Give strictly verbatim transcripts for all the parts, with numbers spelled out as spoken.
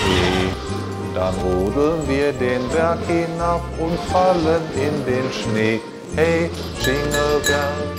See. Dann rodeln wir den Berg hinab und fallen in den Schnee. Hey, Jingle Bell.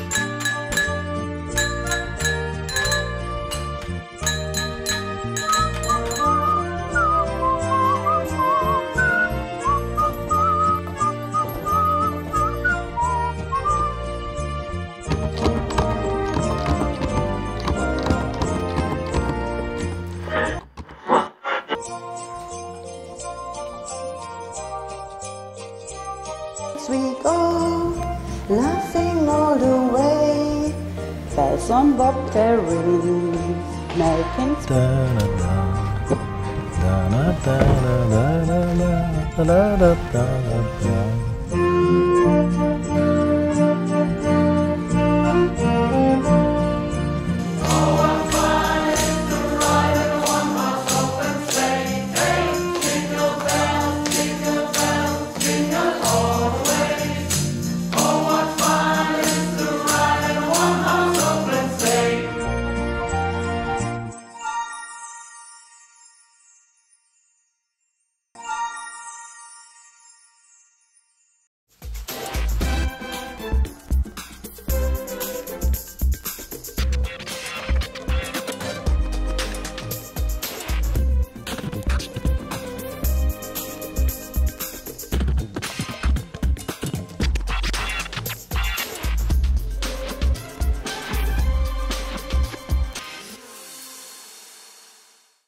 We go, laughing all the way, bells on bobtail rings, making da da da da da da da da da da da da.